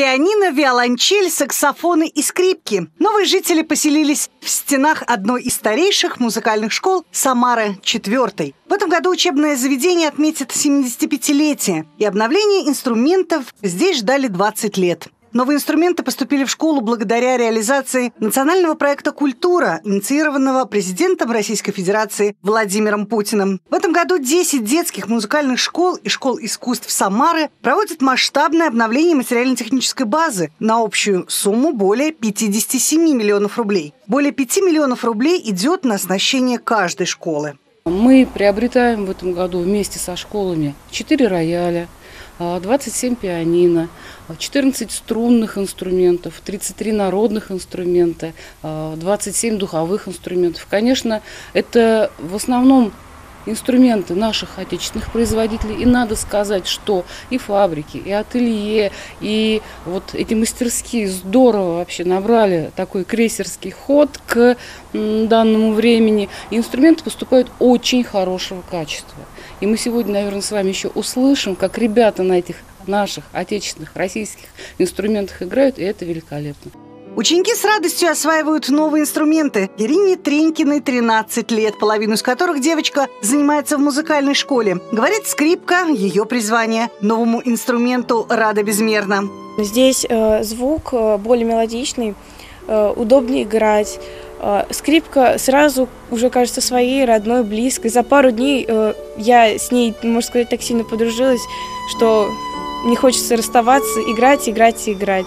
Пианино, виолончель, саксофоны и скрипки. Новые жители поселились в стенах одной из старейших музыкальных школ Самары, 4-й. В этом году учебное заведение отметит 75-летие, и обновление инструментов здесь ждали 20 лет. Новые инструменты поступили в школу благодаря реализации национального проекта «Культура», инициированного президентом Российской Федерации Владимиром Путиным. В этом году 10 детских музыкальных школ и школ искусств Самары проводят масштабное обновление материально-технической базы на общую сумму более 57 миллионов рублей. Более 5 миллионов рублей идет на оснащение каждой школы. Мы приобретаем в этом году вместе со школами 4 рояля, 27 пианино, 14 струнных инструментов, 33 народных инструмента, 27 духовых инструментов. Конечно, это в основном инструменты наших отечественных производителей. И надо сказать, что и фабрики, и ателье, и вот эти мастерские здорово вообще набрали такой крейсерский ход к данному времени. И инструменты поступают очень хорошего качества. И мы сегодня, наверное, с вами еще услышим, как ребята на этих наших отечественных российских инструментах играют, и это великолепно. Ученики с радостью осваивают новые инструменты. Ирине Тренькиной 13 лет, половину из которых девочка занимается в музыкальной школе. Говорит, скрипка – ее призвание. Новому инструменту рада безмерно. Здесь звук более мелодичный, удобнее играть. Скрипка сразу уже кажется своей, родной, близкой. За пару дней я с ней, можно сказать, так сильно подружилась, что не хочется расставаться, играть, играть и играть.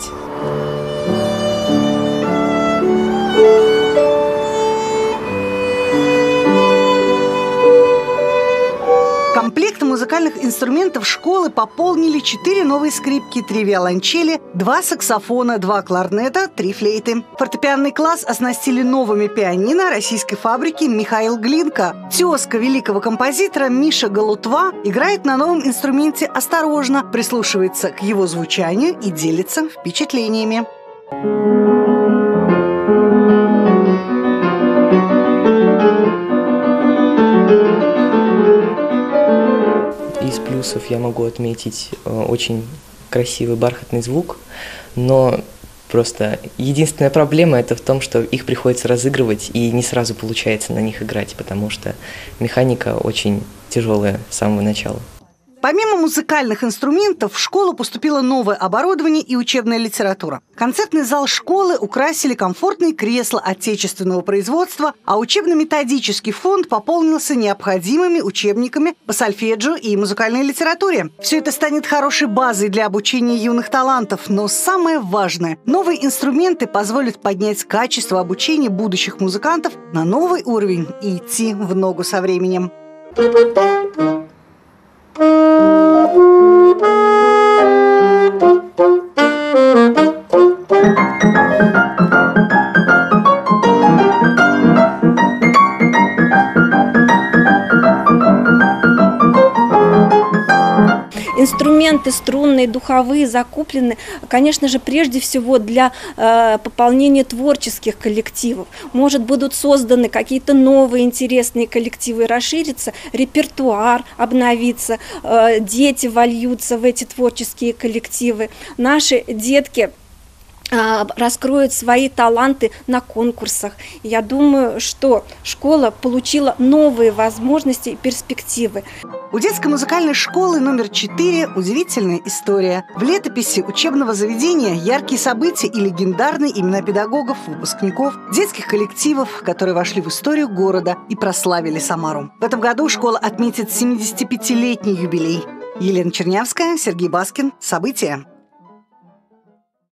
Комплект музыкальных инструментов школы пополнили 4 новые скрипки, 3 виолончели, 2 саксофона, 2 кларнета, 3 флейты. Фортепианный класс оснастили новыми пианино российской фабрики «Михаил Глинка». Тезка великого композитора Миша Галутва играет на новом инструменте осторожно, прислушивается к его звучанию и делится впечатлениями. Из плюсов я могу отметить очень красивый бархатный звук, но просто единственная проблема это в том, что их приходится разыгрывать и не сразу получается на них играть, потому что механика очень тяжелая с самого начала. Помимо музыкальных инструментов, в школу поступило новое оборудование и учебная литература. Концертный зал школы украсили комфортные кресла отечественного производства, а учебно-методический фонд пополнился необходимыми учебниками по сольфеджио и музыкальной литературе. Все это станет хорошей базой для обучения юных талантов, но самое важное – новые инструменты позволят поднять качество обучения будущих музыкантов на новый уровень и идти в ногу со временем. Инструменты струнные, духовые закуплены, конечно же, прежде всего для пополнения творческих коллективов. Может, будут созданы какие-то новые интересные коллективы, расширится репертуар, обновится, дети вольются в эти творческие коллективы. Наши детки раскроют свои таланты на конкурсах. Я думаю, что школа получила новые возможности и перспективы. У детской музыкальной школы номер 4 удивительная история. В летописи учебного заведения яркие события и легендарные имена педагогов, выпускников, детских коллективов, которые вошли в историю города и прославили Самару. В этом году школа отметит 75-летний юбилей. Елена Чернявская, Сергей Баскин. События.